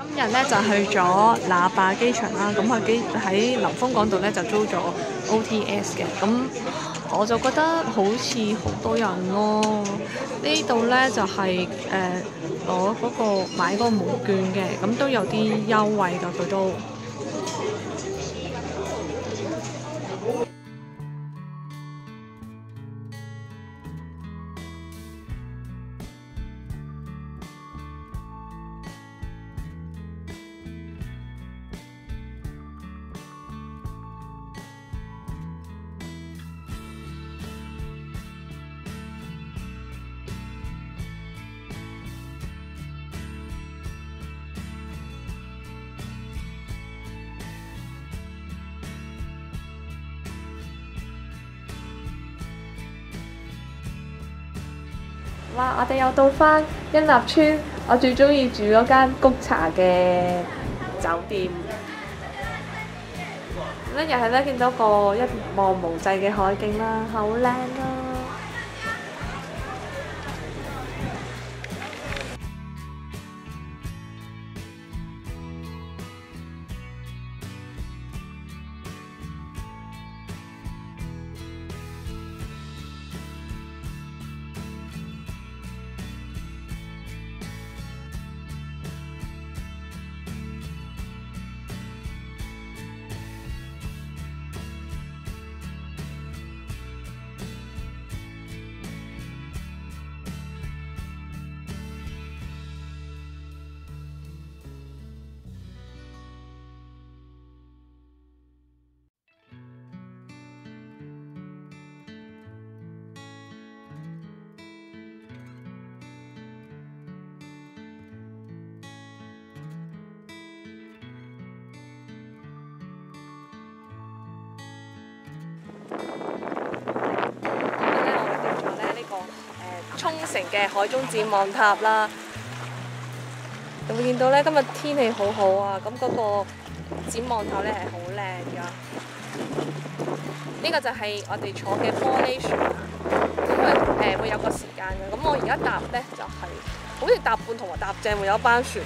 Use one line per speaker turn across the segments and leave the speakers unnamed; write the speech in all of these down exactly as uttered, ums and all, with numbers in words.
今日咧就去咗喇叭機場啦，咁佢機喺臨風港度咧就租咗 O T S 嘅，咁我就覺得好似好多人咯。呢度咧就係誒攞嗰個買嗰個門券嘅，咁都有啲優惠㗎，佢都。哇！我哋又到返欣立村，我最中意住嗰間菊茶嘅酒店。咁咧又係咧見到個一望無際嘅海景啦，好靚啊！沖繩嘅海中展望塔啦，就會見到咧今日天氣好好啊，咁嗰個展望塔咧係好靚㗎。呢個就係我哋坐嘅玻璃船，咁佢誒會有個時間嘅。咁我而家搭咧就係、是、好似搭半同埋搭正會有一班船。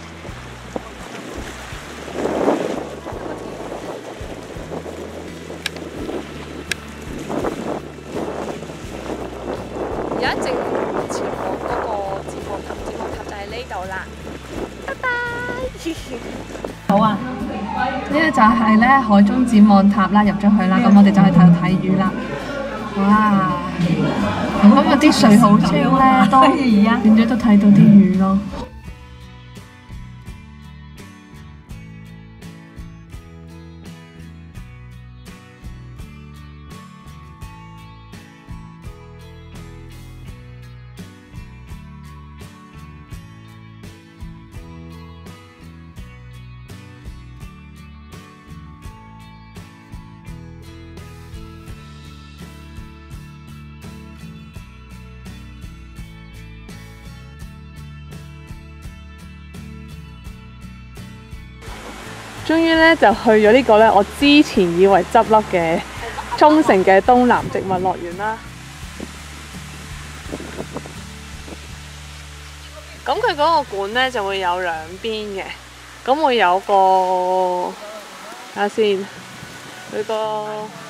而家正前往嗰個展望塔，展望塔就係呢度啦。拜拜。好啊！呢個就係咧海中展望塔啦，入咗去啦，咁我哋就去睇睇魚啦。哇！咁啊啲水好清咧，都變咗都睇到啲魚咯。終於咧就去咗呢個咧，我之前以為執笠嘅沖繩嘅東南植物樂園啦。咁佢嗰個館咧就會有兩邊嘅，咁會有個睇下先，佢個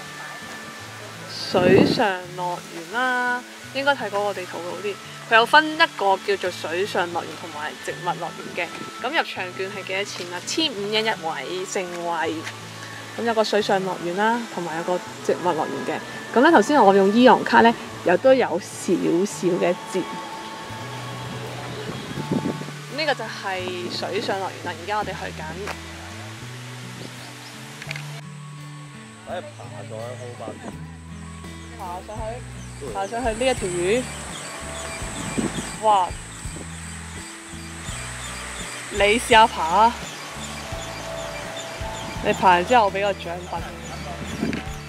水上樂園啦，應該睇嗰個地圖會好啲。佢有分一個叫做水上樂園同埋植物樂園嘅，咁入場券係幾多錢啊？千五yen一位成位。咁有個水上樂園啦，同埋有個植物樂園嘅。咁咧頭先我用伊朗卡咧，又都有少少嘅折。呢個就係水上樂園啦，而家我哋去緊。
誒爬咗好快。
爬上去，爬上去呢一條魚。哇！你試下爬啊！你爬完之後，我俾個獎品。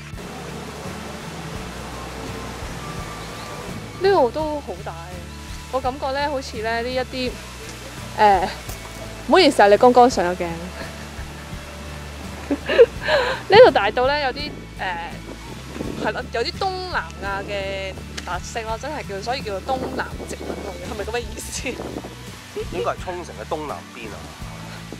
呢度都好大，我感覺咧好似咧呢一啲誒，唔好意思啊，你剛剛上咗鏡。呢度大到咧有啲誒係咯，有啲東南亞嘅特色咯，真係叫，所以叫做東南植物樂園，係咪咁嘅意思？
應該係沖繩嘅東南邊啊！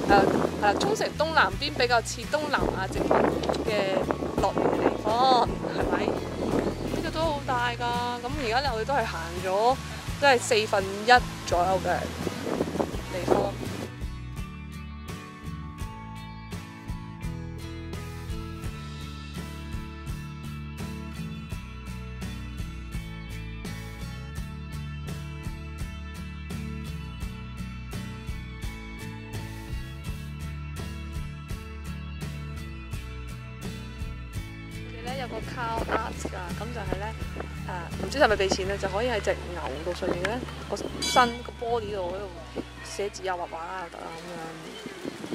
誒係啦，沖繩東南邊比較似東南亞植物嘅樂園嘅地方，係咪？呢度都好大㗎，咁而家咧我哋都係行咗都係四分一左右嘅地方。有個 cow art 㗎，咁就係咧誒，唔知係咪俾錢咧，就可以喺隻牛度上面咧個身個 body 度喺度寫字啊、畫畫啊得啊咁樣。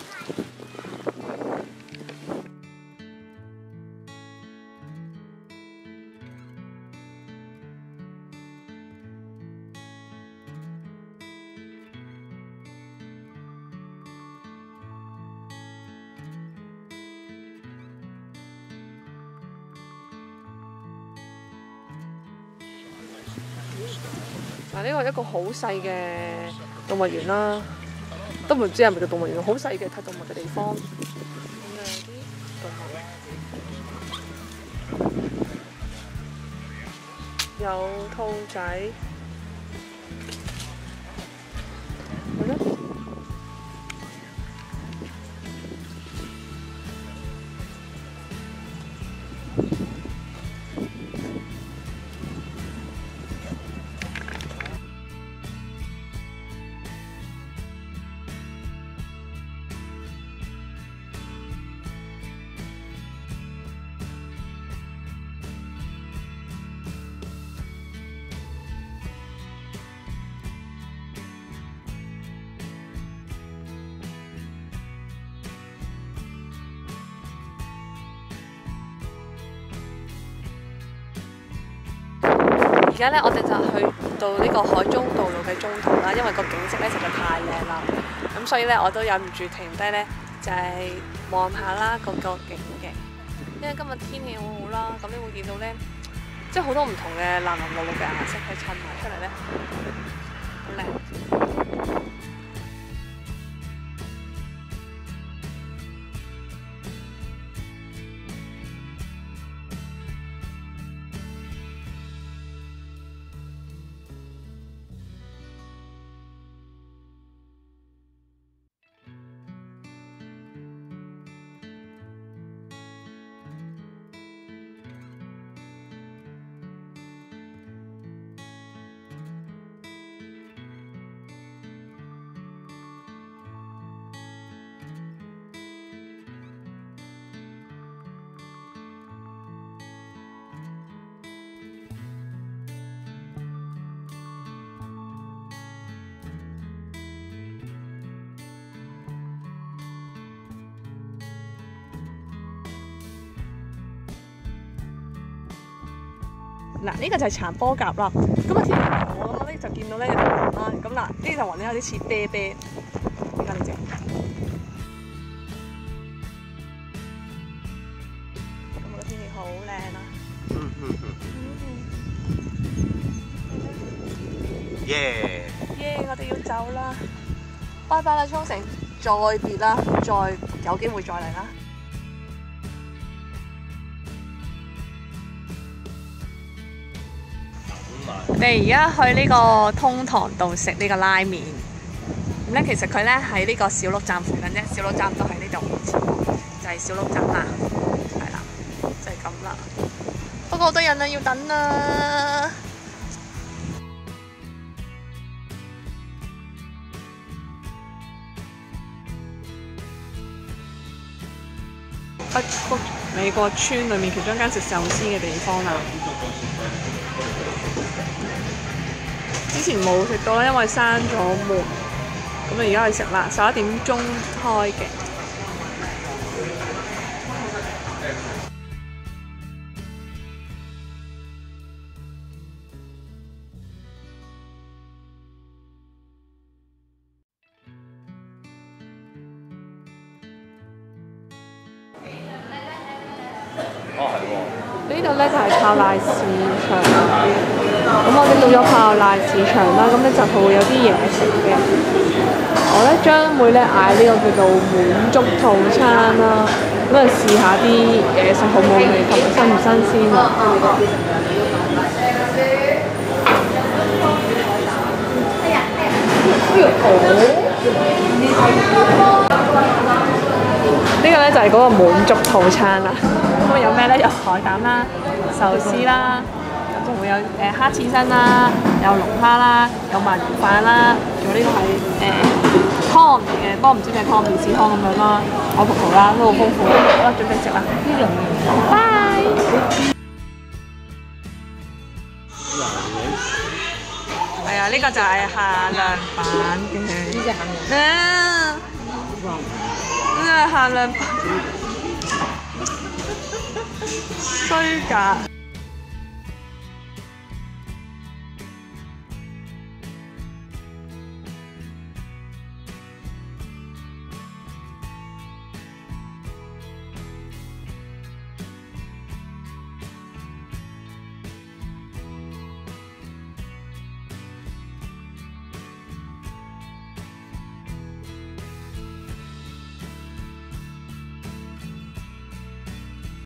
嗱，呢個係一個好細嘅動物園啦，都唔知係咪叫動物園，好細嘅睇動物嘅地方。咁有啲動物，有兔仔，係咯。而家咧，我哋就去到呢個海中道路嘅中途啦，因為個景色咧實在太靚啦，咁所以咧我都忍唔住停低咧，就係望下啦個個景嘅。因為今日天氣好好啦，咁你會見到咧，即係好多唔同嘅藍藍綠綠嘅顏色去襯埋出嚟咧，好靚。嗱，呢個就係殘波甲啦。咁啊，天氣好，咁咧就見到咧有條雲啦。咁嗱，呢條雲咧有啲似啤啤，點解呢隻？咁個天氣好靚啊！
嗯嗯嗯。耶！
耶！我哋要走啦，拜拜啦，沖繩，再別啦，再有機會再嚟啦。我哋而家去呢個通堂道食呢個拉麵，咁咧其實佢咧喺呢個小鹿站附近啫，小鹿站都喺呢度，就係小鹿站啦，係啦，就係咁啦。不過好多人啊，要等啊！北谷美國村裏面其中一間食壽司嘅地方啦。之前冇食到啦，因為閂咗門。咁啊，而家去食啦，十一點鐘開嘅。
哦，係喎。
呢度咧就係泡瀨市場，咁我哋到咗泡瀨市場啦，咁咧就會有啲嘢食嘅。 我咧將會咧嗌呢個叫做滿足套餐啦，咁啊試下啲嘢食好唔好味同埋新唔新鮮啊！呢個咧就係嗰個滿足套餐啦。咁有咩咧？有海膽啦、壽司啦，仲會有誒蝦刺身啦，有龍蝦啦，有鰻魚飯啦，仲有呢個係誒湯嚟嘅，不過唔知咩湯，麵豉湯咁樣啦，海葡萄啦，都好豐富。好啦，準備食啦！拜。係啊，呢個就係限量版嘅。呢隻限量。啊！呢個係限量版。衰格。